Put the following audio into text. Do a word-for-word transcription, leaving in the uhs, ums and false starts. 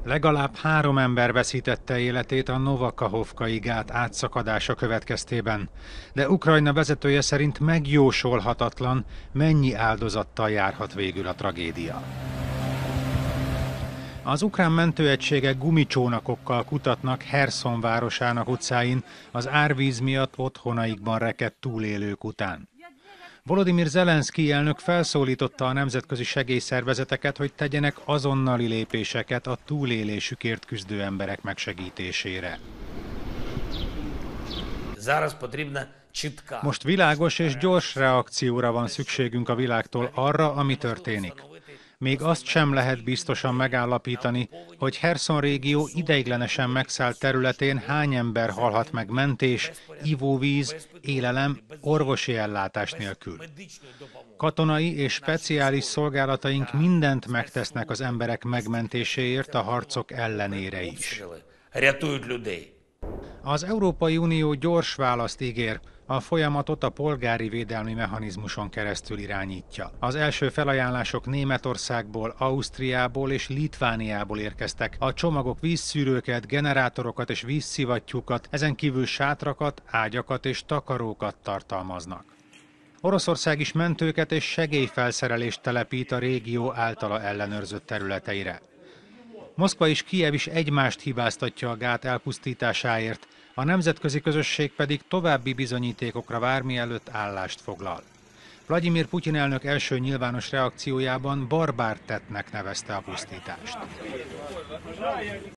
Legalább három ember veszítette életét a Novakahovkai gát átszakadása következtében, de Ukrajna vezetője szerint megjósolhatatlan, mennyi áldozattal járhat végül a tragédia. Az ukrán mentőegységek gumicsónakokkal kutatnak Herszon városának utcáin az árvíz miatt otthonaikban rekedt túlélők után. Volodymyr Zelenszkij elnök felszólította a nemzetközi segélyszervezeteket, hogy tegyenek azonnali lépéseket a túlélésükért küzdő emberek megsegítésére. Most világos és gyors reakcióra van szükségünk a világtól arra, ami történik. Még azt sem lehet biztosan megállapítani, hogy Herszon régió ideiglenesen megszállt területén hány ember halhat meg mentés, ivóvíz, élelem, orvosi ellátás nélkül. Katonai és speciális szolgálataink mindent megtesznek az emberek megmentéséért a harcok ellenére is. Az Európai Unió gyors választ ígér, a folyamatot a polgári védelmi mechanizmuson keresztül irányítja. Az első felajánlások Németországból, Ausztriából és Litvániából érkeztek. A csomagok vízszűrőket, generátorokat és vízszivattyúkat, ezen kívül sátrakat, ágyakat és takarókat tartalmaznak. Oroszország is mentőket és segélyfelszerelést telepít a régió általa ellenőrzött területeire. Moszkva és Kijev is egymást hibáztatja a gát elpusztításáért, a nemzetközi közösség pedig további bizonyítékokra vár, mielőtt állást foglal. Vlagyimir Putyin elnök első nyilvános reakciójában barbár tettnek nevezte a pusztítást.